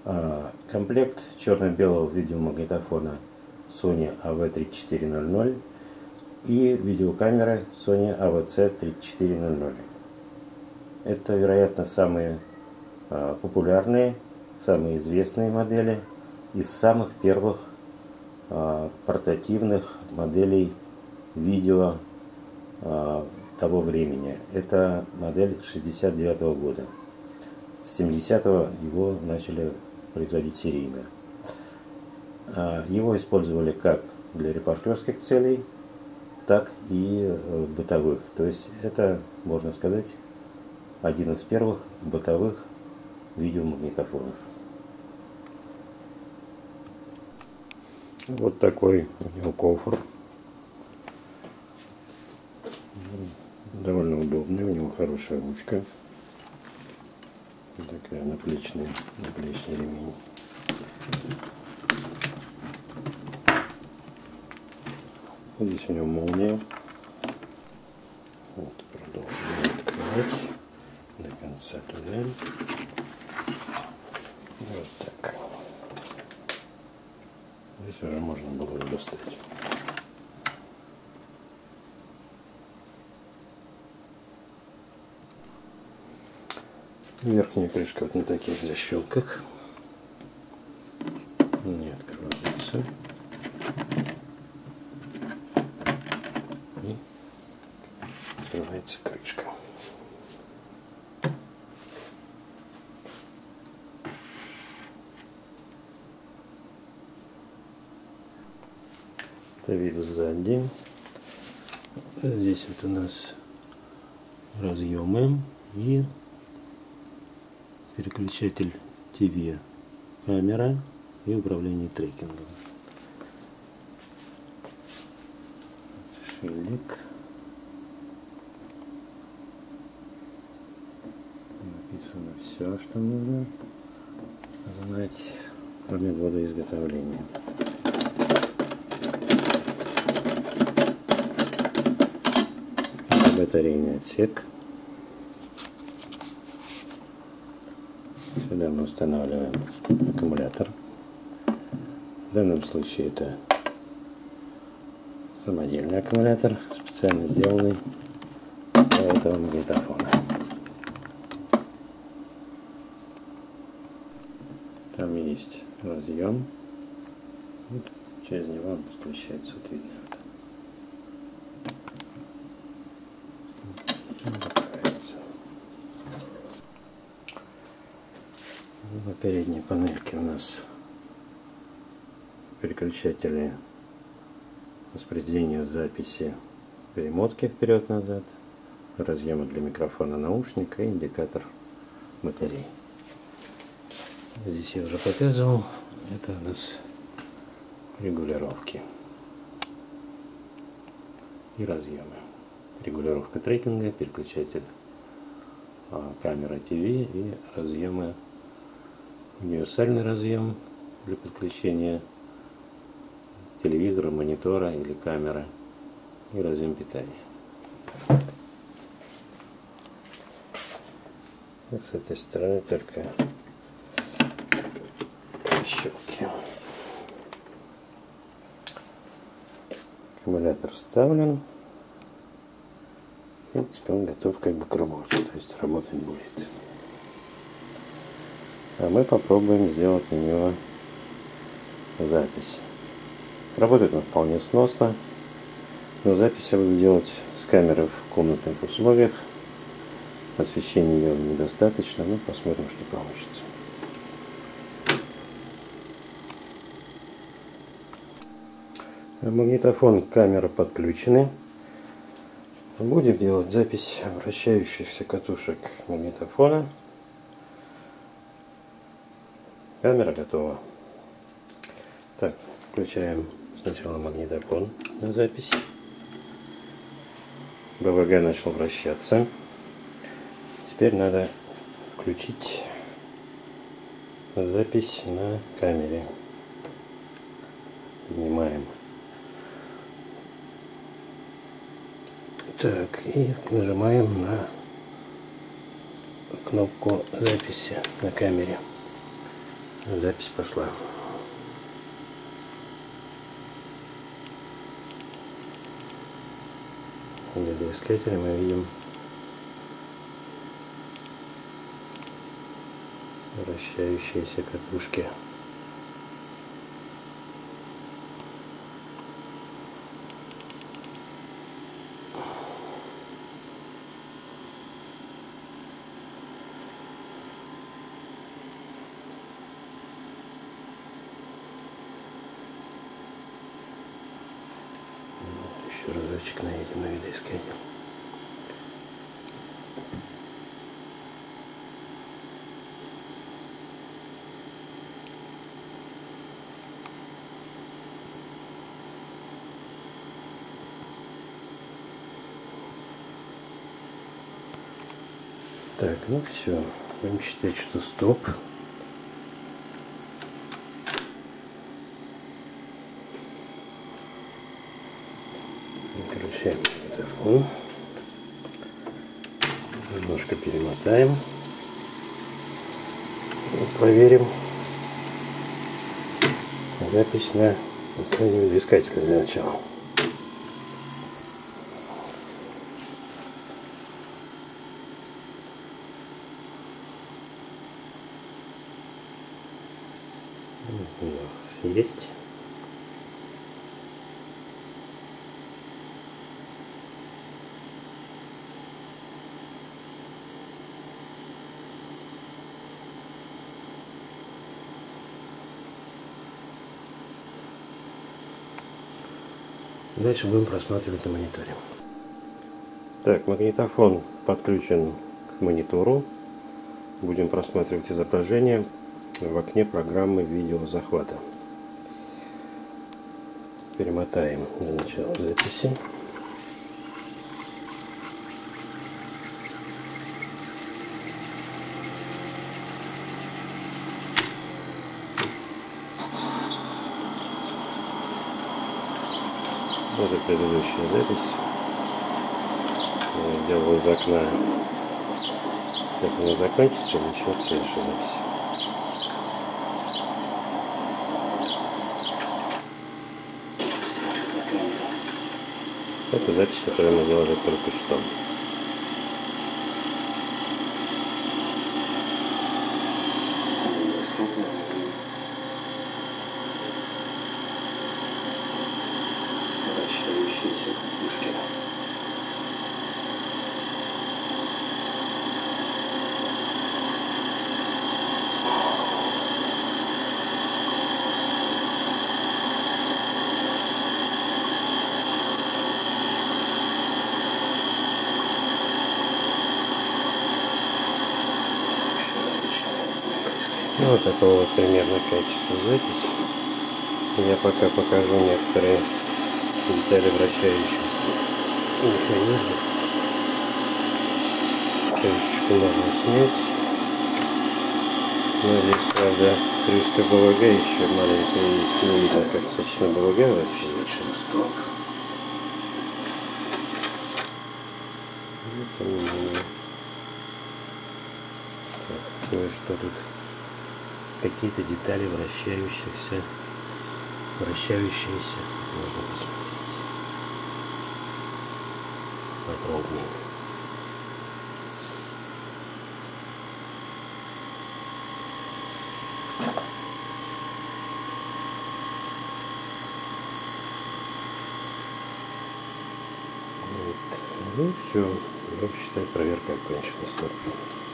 Комплект черно-белого видеомагнитофона Sony AV3400 и видеокамера Sony AVC3400. Это, вероятно, самые популярные, самые известные модели из самых первых портативных моделей видео того времени. Это модель 69 года. С 70-го его начали производить серийно. Его использовали как для репортерских целей, так и бытовых. То есть это, можно сказать, один из первых бытовых видеомагнитофонов. Вот такой у него кофр. Довольно удобный, у него хорошая ручка. Такая наплечный ремень. Здесь у него молния. Вот, продолжим открывать до конца туннеля. Вот так. Здесь уже можно было достать. Верхняя крышка вот на таких защелках. Не открывается. И открывается крышка. Это вид сзади. Здесь вот у нас разъемы и переключатель ТВ, камера и управление трекингом. Шильдик. Написано все, что нужно знать, кроме водоизготовления. Батарейный отсек. Сюда мы устанавливаем аккумулятор. В данном случае это самодельный аккумулятор, специально сделанный для этого магнитофона. Там есть разъем. Вот через него подключается, вот видно. На передней панельке у нас переключатели воспроизведения записи, перемотки вперед-назад, разъемы для микрофона наушника и индикатор батареи. Здесь я уже показывал, это у нас регулировки и разъемы. Регулировка трекинга, переключатель камера ТВ и разъемы. Универсальный разъем для подключения телевизора, монитора или камеры и разъем питания. И с этой стороны только щелки. Аккумулятор вставлен. В принципе, он готов как бы к работе, то есть работать будет. А мы попробуем сделать на него запись. Работает он вполне сносно, но запись я буду делать с камеры в комнатных условиях. Освещения ее недостаточно, но посмотрим, что получится. Магнитофон, камера подключены. Будем делать запись вращающихся катушек магнитофона. Камера готова. Так, включаем сначала магнитофон на запись. БВГ начал вращаться. Теперь надо включить запись на камере. Поднимаем. Так, и нажимаем на кнопку записи на камере. Запись пошла. В видоискателе мы видим вращающиеся катушки. Еще разочек наведем на видоискатель. Так, ну все, будем считать, что стоп. Включаем магнитофон, немножко перемотаем и проверим запись на основе видоискателя для начала. Есть. Дальше будем просматривать на мониторе. Так, магнитофон подключен к монитору. Будем просматривать изображение в окне программы видеозахвата. Перемотаем на начало записи. Вот предыдущая запись. Я делал из окна. Сейчас она закончится, начнется следующая запись. Это запись, которую мы делали только что. Ну, вот такого вот примерно качества записи. Я пока покажу некоторые детали вращающихся механизмов. Крышечку можно снять. Но здесь, правда, крышка БВГ еще маленькая есть. Не видно, как, собственно, БВГ вращается. Кое-что тут. Какие-то детали вращающиеся, можно посмотреть подробнее. Вот. Ну все, я считаю, проверка окончена. Стоп.